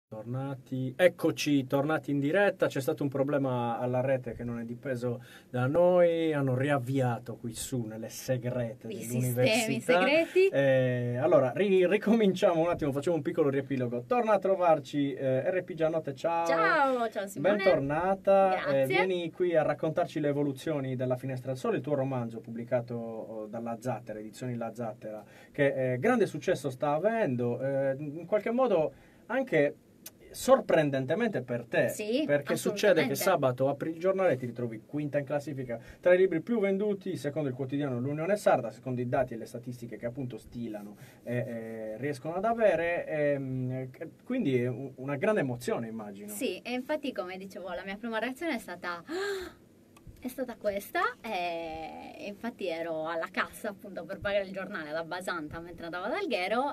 Tornati, eccoci, tornati in diretta. C'è stato un problema alla rete che non è dipeso da noi. Hanno riavviato qui su nelle segrete I dell'università. sistemi segreti. Allora, ricominciamo un attimo, facciamo un piccolo riepilogo. Torna a trovarci RP Giannotte, ciao. Ciao Simone. Bentornata. Grazie. Vieni qui a raccontarci le evoluzioni della Finestra del Sole, il tuo romanzo pubblicato dalla Zattera, Edizioni La Zattera, che grande successo sta avendo, in qualche modo anche sorprendentemente per te, Sì, perché succede che sabato apri il giornale e ti ritrovi quinta in classifica tra i libri più venduti secondo il quotidiano L'Unione Sarda, secondo i dati e le statistiche che appunto stilano e riescono ad avere, quindi è una grande emozione, immagino. Sì, e infatti come dicevo la mia prima reazione è stata questa, e infatti ero alla cassa appunto per pagare il giornale da Basanta mentre andavo ad Alghero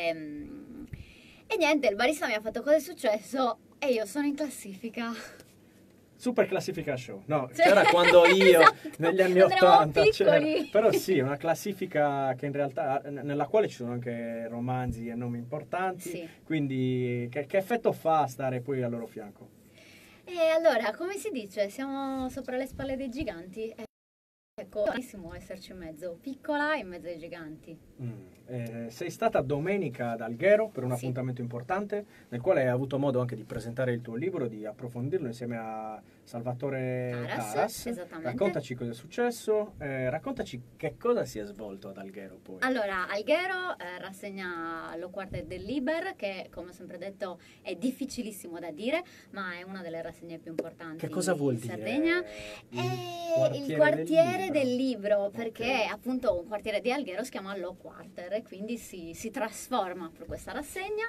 e niente, il barista mi ha fatto cosa è successo e io sono in classifica. Super classifica show, no, c'era quando io esatto, negli anni quando eravamo 80 c'era, piccoli. però sì, una classifica che in realtà nella quale ci sono anche romanzi e nomi importanti, Sì. quindi che effetto fa stare poi al loro fianco? E allora, come si dice, siamo sopra le spalle dei giganti. Ecco, benissimo esserci in mezzo, piccola in mezzo ai giganti. Sei stata domenica ad Alghero per un Sì. appuntamento importante nel quale hai avuto modo anche di presentare il tuo libro, di approfondirlo insieme a Salvatore Taras. Esattamente. Raccontaci cosa è successo, raccontaci che cosa si è svolto ad Alghero poi. Allora, Alghero rassegna Lo Quartet del Liber, che come ho sempre detto è difficilissimo da dire, ma è una delle rassegne più importanti Che cosa vuol in dire? Sardegna. È il quartiere del libro, perché Ok. appunto un quartiere di Alghero si chiama Lo Quarter e quindi si trasforma per questa rassegna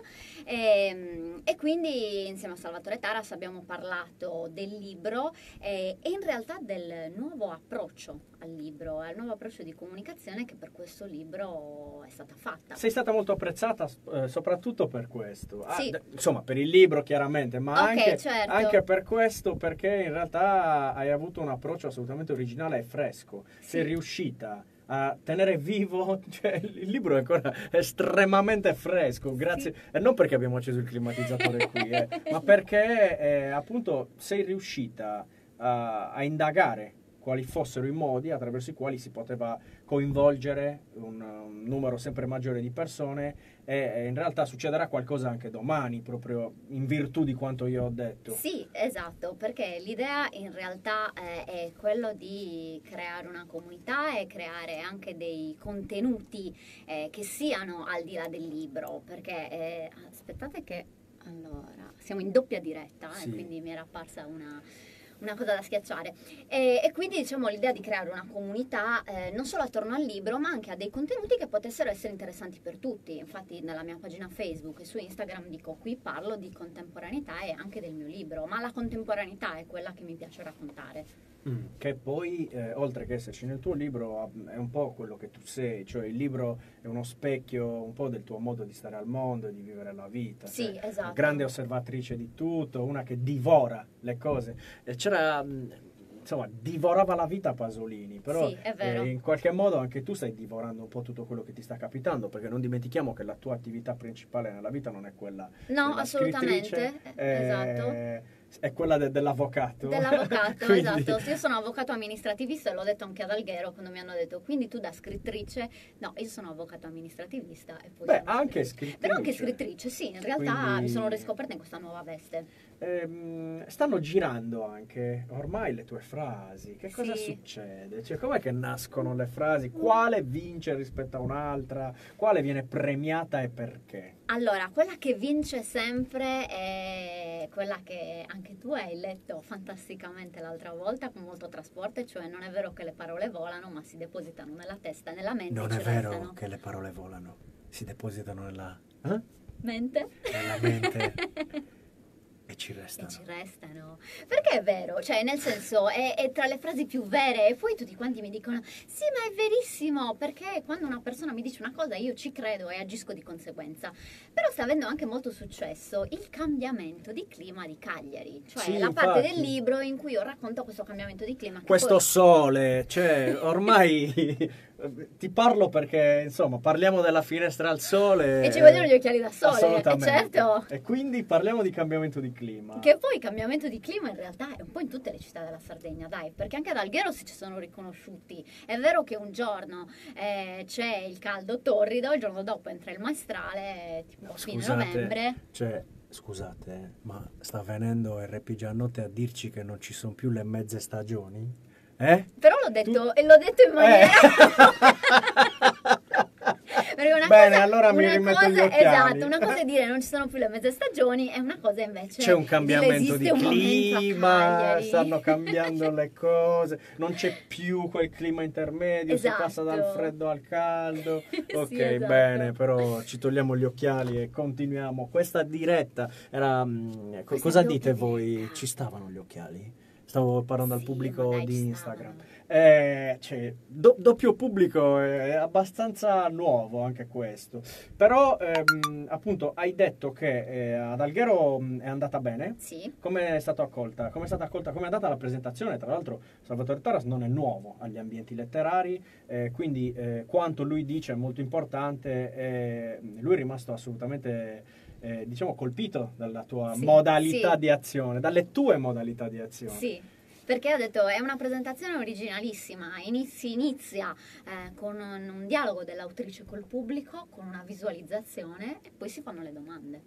e quindi insieme a Salvatore Taras abbiamo parlato del libro e in realtà del nuovo approccio al libro, al nuovo approccio di comunicazione che per questo libro è stata fatta. Sei stata molto apprezzata soprattutto per questo. Sì. Insomma, per il libro chiaramente, ma Ok, anche, certo. anche per questo, perché in realtà hai avuto un approccio assolutamente originale e fresco. Sì. Sei riuscita a tenere vivo, cioè il libro è ancora estremamente fresco, grazie, Sì. e non perché abbiamo acceso il climatizzatore qui, ma perché appunto sei riuscita a indagare quali fossero i modi attraverso i quali si poteva coinvolgere un numero sempre maggiore di persone e in realtà succederà qualcosa anche domani, proprio in virtù di quanto io ho detto. Sì, esatto, perché l'idea in realtà è quello di creare una comunità e creare anche dei contenuti che siano al di là del libro, perché aspettate che allora siamo in doppia diretta Sì. e quindi mi era apparsa una cosa da schiacciare e quindi diciamo l'idea di creare una comunità non solo attorno al libro ma anche a dei contenuti che potessero essere interessanti per tutti. Infatti nella mia pagina Facebook e su Instagram dico qui parlo di contemporaneità e anche del mio libro, ma la contemporaneità è quella che mi piace raccontare. Che poi, oltre che esserci nel tuo libro, è un po' quello che tu sei, cioè il libro è uno specchio un po' del tuo modo di stare al mondo e di vivere la vita. Sì, Cioè, esatto. una grande osservatrice di tutto, una che divora le cose. E c'era, insomma, divorava la vita Pasolini, però Sì, è vero. in qualche modo anche tu stai divorando un po' tutto quello che ti sta capitando, perché non dimentichiamo che la tua attività principale nella vita non è quella No, della assolutamente, scrittrice, esatto. è quella dell'avvocato. Dell'avvocato, Quindi- esatto. Io sono avvocato amministrativista e l'ho detto anche ad Alghero quando mi hanno detto quindi tu da scrittrice, no, io sono avvocato amministrativista e poi Beh, sono anche scrittrice. scrittrice. Però anche scrittrice, sì, in realtà Quindi- mi sono riscoperta in questa nuova veste. Stanno girando anche ormai le tue frasi. Che cosa Sì. succede? Cioè, com'è che nascono le frasi? Quale vince rispetto a un'altra? Quale viene premiata e perché? Allora, quella che vince sempre è quella che anche tu hai letto fantasticamente l'altra volta con molto trasporto, cioè non è vero che le parole volano, ma si depositano nella testa e nella mente Non e è ci vero restano. che le parole volano, si depositano nella Mente? Nella mente. E ci E restano. ci restano. Perché è vero, cioè nel senso è tra le frasi più vere e poi tutti quanti mi dicono sì ma è verissimo perché quando una persona mi dice una cosa io ci credo e agisco di conseguenza. Però sta avendo anche molto successo il cambiamento di clima di Cagliari, cioè Sì, la parte infatti. del libro in cui io racconto questo cambiamento di clima che Questo poi- sole, cioè ormai ti parlo perché, insomma, parliamo della finestra al sole. E ci vogliono gli occhiali da sole, Assolutamente. certo. E quindi parliamo di cambiamento di clima. Che poi il cambiamento di clima in realtà è un po' in tutte le città della Sardegna, dai, perché anche ad Alghero si ci sono riconosciuti. È vero che un giorno c'è il caldo torrido, il giorno dopo entra il maestrale, tipo a fine novembre. Scusate, ma sta venendo RP Giannotte a dirci che non ci sono più le mezze stagioni? Però l'ho detto in maniera... Bene, allora mi rimetto gli occhiali. Esatto, una cosa è dire non ci sono più le mezze stagioni e una cosa invece c'è un cambiamento di clima, stanno cambiando le cose, non c'è più quel clima intermedio, si passa dal freddo al caldo. Ok, sì, esatto. Bene, però ci togliamo gli occhiali e continuiamo. Questa diretta era... cosa dite voi? Ci stavano gli occhiali? Stavo parlando al pubblico di Instagram. Doppio pubblico è abbastanza nuovo anche questo. Però appunto hai detto che ad Alghero è andata bene. Sì. Come è stata accolta? Come è andata la presentazione? Tra l'altro Salvatore Taras non è nuovo agli ambienti letterari, quindi quanto lui dice è molto importante. Lui è rimasto assolutamente diciamo colpito dalla tua modalità di azione, dalle tue modalità di azione. Sì, perché ho detto è una presentazione originalissima, inizia con un dialogo dell'autrice col pubblico, con una visualizzazione e poi si fanno le domande.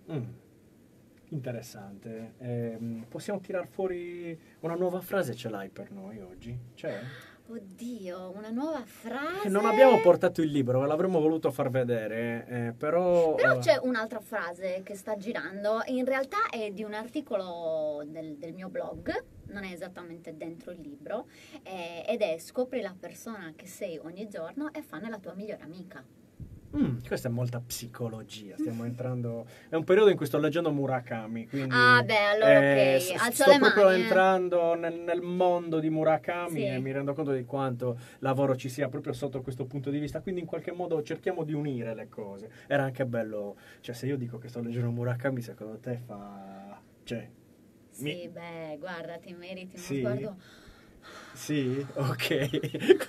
Interessante. Possiamo tirar fuori una nuova frase, ce l'hai per noi oggi? C'è? Oddio, una nuova frase. Non abbiamo portato il libro, ve l'avremmo voluto far vedere, però c'è un'altra frase che sta girando, in realtà è di un articolo del mio blog, non è esattamente dentro il libro, ed è scopri la persona che sei ogni giorno e fanne la tua migliore amica. Questa è molta psicologia, stiamo entrando, è un periodo in cui sto leggendo Murakami, quindi allora ok, alzo sto le mani, proprio entrando nel mondo di Murakami, sì. E mi rendo conto di quanto lavoro ci sia proprio sotto questo punto di vista, quindi in qualche modo cerchiamo di unire le cose. Era anche bello, cioè se io dico che sto leggendo Murakami, secondo te fa... Sì, beh, guarda, ti meriti uno sguardo... Sì, ok.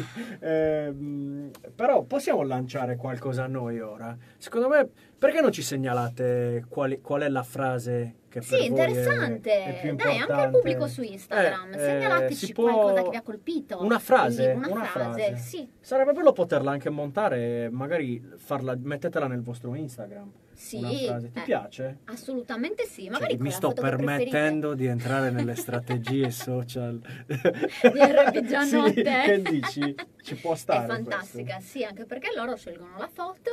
Quindi, però possiamo lanciare qualcosa a noi ora? Secondo me, perché non ci segnalate qual è la frase che per voi interessante. è più Dai, importante? anche il pubblico su Instagram, segnalateci qualcosa che vi ha colpito. Una frase? Una frase, sì. Sarebbe bello poterla anche montare e magari mettetela nel vostro Instagram. Sì, una frase. Ti piace? Assolutamente sì. Magari mi sto permettendo di entrare nelle strategie social di RP Giannotte. Sì, che dici? Ci può stare. È fantastica, questo? Sì, anche perché loro scelgono la foto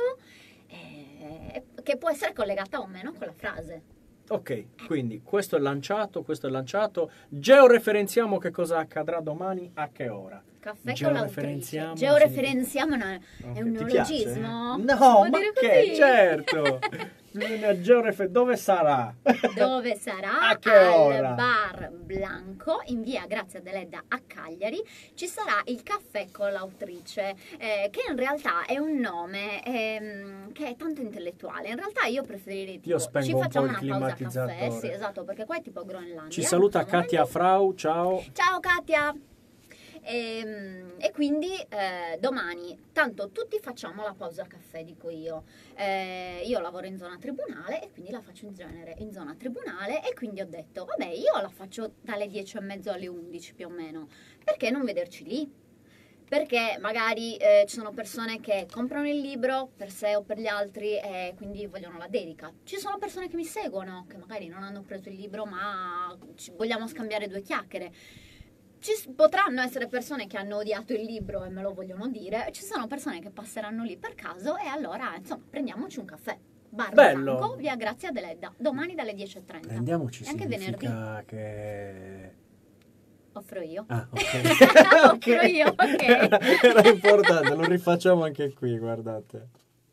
che può essere collegata o meno con la frase. Ok, quindi questo è lanciato. Georeferenziamo che cosa accadrà domani, a che ora. Caffè con l'autrice. Georeferenziamo è un neologismo? No, ma che? Certo! Dove sarà? Dove sarà? A che ora? Al Bar Blanco in via Grazia Deledda a Cagliari ci sarà il caffè con l'autrice, che in realtà è un nome che è tanto intellettuale. In realtà io preferirei tipo, ci facciamo una pausa caffè, sì, esatto, perché qua è tipo Groenlandia. Ci saluta Katia Frau, ciao. Ciao Katia. E quindi domani, tanto tutti facciamo la pausa caffè, dico io. Io lavoro in zona tribunale e quindi la faccio in genere in zona tribunale, e quindi ho detto vabbè, io la faccio dalle 10:30 alle 11 più o meno, perché non vederci lì? Perché magari ci sono persone che comprano il libro per sé o per gli altri e quindi vogliono la dedica. Ci sono persone che mi seguono, che magari non hanno preso il libro ma vogliamo scambiare due chiacchiere. Ci potranno essere persone che hanno odiato il libro e me lo vogliono dire, ci sono persone che passeranno lì per caso e allora, insomma, prendiamoci un caffè. Bar Blanco, via Grazia Deledda, domani dalle 10:30. Prendiamoci anche venerdì. Che... Offro io. Ah, ok. Offro io, ok. Era importante, lo rifacciamo anche qui, guardate.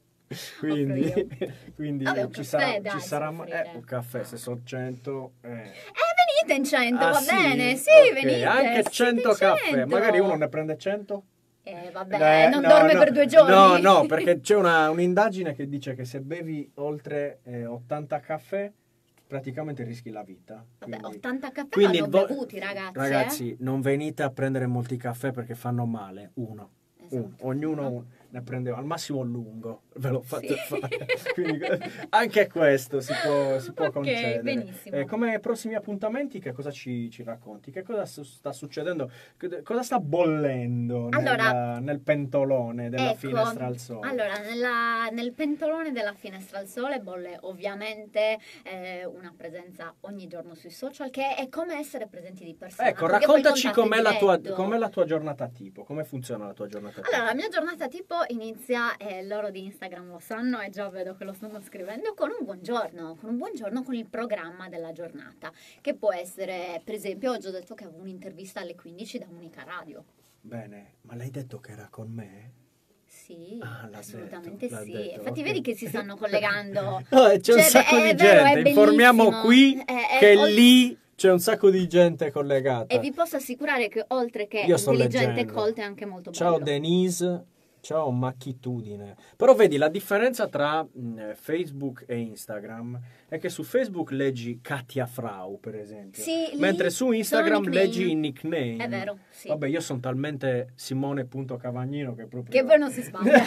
Quindi vabbè, ci sarà un caffè se sono 100. Venite in 100, va bene, sì, okay. venite. Anche 100 caffè, magari uno ne prende 100. Vabbè, non dorme per 2 giorni. No, perché c'è un'indagine che dice che se bevi oltre 80 caffè praticamente rischi la vita. Vabbè, 80 caffè vanno bevuti, ragazzi. Ragazzi, non venite a prendere molti caffè perché fanno male, uno. Esatto. Ognuno ne prendeva al massimo lungo, ve lo fate fare. Quindi, anche questo si può Ok, concedere. benissimo. Come prossimi appuntamenti, che cosa ci racconti? Che cosa sta succedendo? Cosa sta bollendo Allora, nel pentolone della ecco, finestra al sole? allora, nel pentolone della finestra al sole bolle ovviamente una presenza ogni giorno sui social, che è come essere presenti di persona. Ecco, perché poi il raccontaci contatto è diretto. com'è la tua giornata tipo, come funziona la tua giornata tipo? Allora, la mia giornata tipo inizia, loro di Instagram lo sanno e già vedo che lo stanno scrivendo, con un buongiorno, con il programma della giornata, che può essere, per esempio, oggi ho detto che avevo un'intervista alle 15 da Unica Radio. Bene, ma l'hai detto che era con me? Sì, L'ha assolutamente detto, l'ha sì. detto, Infatti ok. vedi che si stanno collegando. No, c'è un Cioè, sacco è di vero, gente, è informiamo bellissimo. qui che Ol- lì c'è un sacco di gente collegata. E vi posso assicurare che oltre che Io sto intelligente e leggendo. colta è anche molto Ciao bello. Denise, ciao Macchitudine. Però vedi, la differenza tra Facebook e Instagram è che su Facebook leggi Katia Frau, per esempio. Sì, lì Mentre su sono Instagram nickname. leggi i nickname. È vero, sì. Vabbè, io sono talmente Simone.Cavagnino che proprio... Che poi non si sbaglia.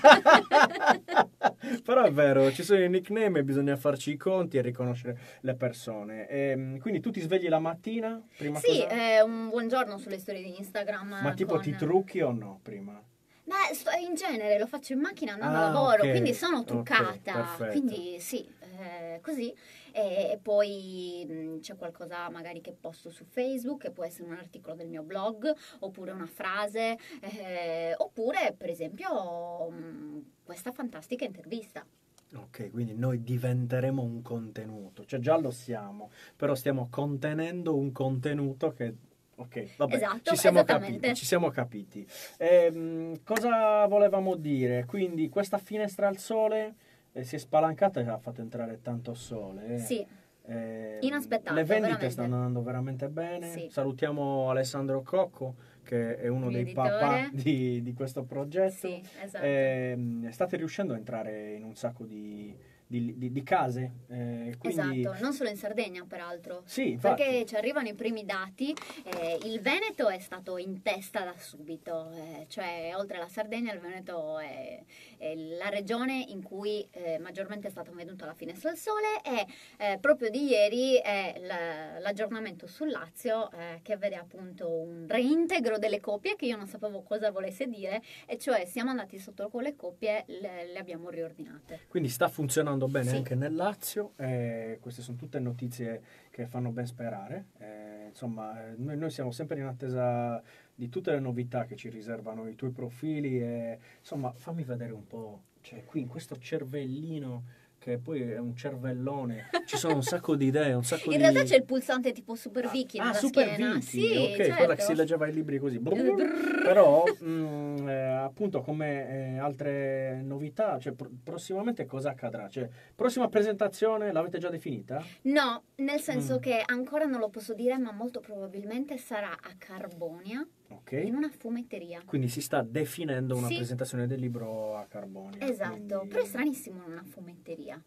Però è vero, ci sono i nickname e bisogna farci i conti e riconoscere le persone. Quindi tu ti svegli la mattina? Prima Sì, cosa? un buongiorno sulle storie di Instagram. Ma tipo ti trucchi o no prima? Ma in genere lo faccio in macchina andando a Ah, lavoro, ok, quindi sono ok, truccata. perfetto. Quindi sì, così. E poi c'è qualcosa magari che posto su Facebook, che può essere un articolo del mio blog, oppure una frase, oppure per esempio questa fantastica intervista. Ok, quindi noi diventeremo un contenuto, cioè già lo siamo, però stiamo contenendo un contenuto che... Ok, vabbè, Esatto, ci siamo esattamente. capiti, ci siamo capiti. Cosa volevamo dire? Quindi questa finestra al sole si è spalancata e ha fatto entrare tanto sole. Sì, inaspettato, Le vendite veramente. stanno andando veramente bene. Sì. Salutiamo Alessandro Cocco, che è uno Mio dei editore. papà di questo progetto. Sì, esatto. State riuscendo a entrare in un sacco di case. Quindi... Esatto, non solo in Sardegna peraltro. Sì, infatti. Perché ci arrivano i primi dati, il Veneto è stato in testa da subito, cioè oltre alla Sardegna il Veneto è la regione in cui maggiormente è stata venuta la finestra al sole e proprio di ieri è l'aggiornamento sul Lazio che vede appunto un reintegro delle coppie che io non sapevo cosa volesse dire, e cioè siamo andati sotto con le coppie, le abbiamo riordinate. Quindi sta funzionando bene Sì. anche nel Lazio, queste sono tutte notizie che fanno ben sperare. Insomma, noi siamo sempre in attesa di tutte le novità che ci riservano i tuoi profili e insomma fammi vedere un po', cioè qui in questo cervellino che poi è un cervellone, ci sono un sacco di idee, un sacco In di... realtà c'è il pulsante tipo Super Vicky nella Super schiena. Vicky, Sì, ok, certo. quella che si leggeva i libri così. Però, appunto, come altre novità, cioè, prossimamente cosa accadrà? Cioè, prossima presentazione l'avete già definita? No, nel senso che ancora non lo posso dire, ma molto probabilmente sarà a Carbonia, Ok. in una fumetteria. Quindi si sta definendo una Sì. presentazione del libro a Carbonia. Esatto, quindi- però è stranissimo in una fumetteria.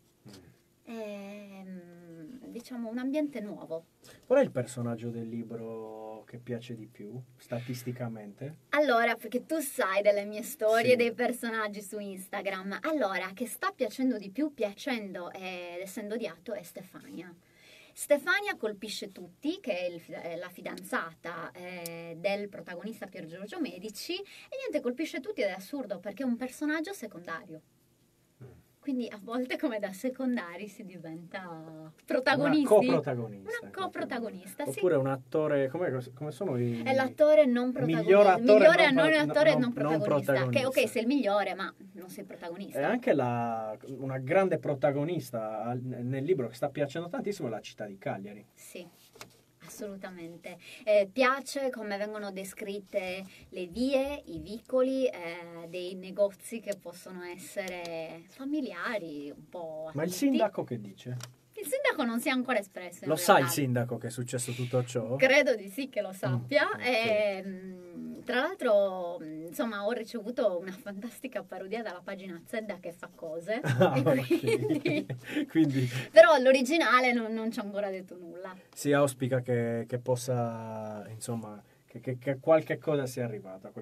È, diciamo, un ambiente nuovo. Qual è il personaggio del libro che piace di più, statisticamente? Allora, perché tu sai delle mie storie, Sì. dei personaggi su Instagram. Allora, che sta piacendo di più, piacendo ed essendo odiato, è Stefania. Stefania colpisce tutti, che è la fidanzata del protagonista Pier Giorgio Medici, e niente, colpisce tutti ed è assurdo perché è un personaggio secondario. Quindi a volte come da secondari si diventa protagonisti. Una coprotagonista. Una coprotagonista, sì. Oppure un attore, come sono i... È l'attore non protagonista. Miglior attore migliore non non pro- attore non- non non protagonista. Che protagonista. ok, sei il migliore, ma non sei protagonista. E anche una grande protagonista nel libro che sta piacendo tantissimo è la città di Cagliari. Sì, assolutamente. Piace come vengono descritte le vie, i vicoli, dei negozi che possono essere familiari, un po' a Ma il tutti. sindaco che dice? Il sindaco non si è ancora espresso. in Lo sa il realtà. sindaco che è successo tutto ciò? Credo di sì che lo sappia. ok. Tra l'altro, insomma, ho ricevuto una fantastica parodia dalla pagina Zedda che fa cose. Ah, e ok. Quindi Però l'originale non ci ha ancora detto nulla. si auspica che possa, insomma, che qualche cosa sia arrivata, qualche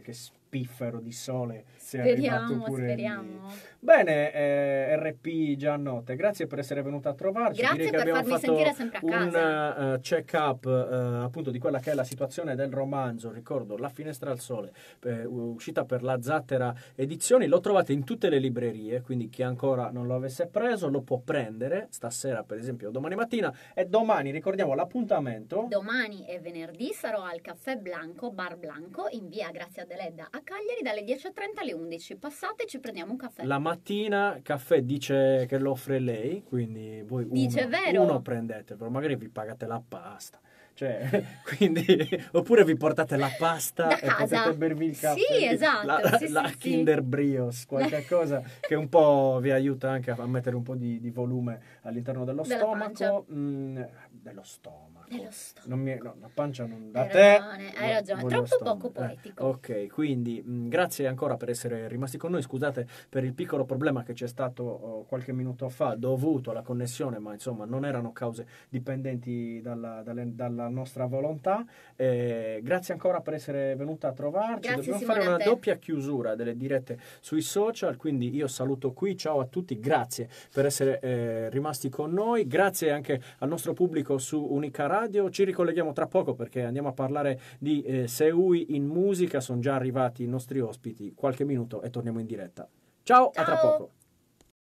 spiffero di sole sia arrivato pure Speriamo. lì. Bene, RP Giannotte, grazie per essere venuta a trovarci. Grazie Direi che per abbiamo farmi fatto sentire sempre a casa. un check-up appunto di quella che è la situazione del romanzo. Ricordo La finestra al sole, uscita per la Zattera Edizioni. Lo trovate in tutte le librerie, quindi chi ancora non lo avesse preso lo può prendere stasera, per esempio, domani mattina. E domani ricordiamo l'appuntamento. Domani e venerdì sarò al Caffè Blanco, Bar Blanco, in via Grazia Deledda a Cagliari dalle 10:30 alle 11. Passate e ci prendiamo un caffè. La mattina caffè dice che lo offre lei, quindi voi Dice, vero? uno prendetevelo, magari vi pagate la pasta. Cioè, quindi, oppure vi portate la pasta Da e casa. potete bervi il caffè. Sì, esatto, La, sì, la sì, Kinder Brios, qualche cosa che un po' vi aiuta anche a mettere un po' di volume all'interno dello Della stomaco. Dello stomaco. Dello stomaco. No, la pancia non da Hai te. ragione, hai ragione. voglio Troppo stomaco. poco poetico. Ok, quindi grazie ancora per essere rimasti con noi. Scusate per il piccolo problema che c'è stato qualche minuto fa dovuto alla connessione, ma insomma non erano cause dipendenti dalla nostra volontà. Grazie ancora per essere venuta a trovarci. Grazie, Dobbiamo Simone, fare a una te. doppia chiusura delle dirette sui social, quindi io saluto qui, ciao a tutti, grazie per essere rimasti con noi, grazie anche al nostro pubblico su Unica Radio. Ci ricolleghiamo tra poco perché andiamo a parlare di Seui in musica, sono già arrivati i nostri ospiti, qualche minuto e torniamo in diretta. Ciao, a tra Ciao. poco.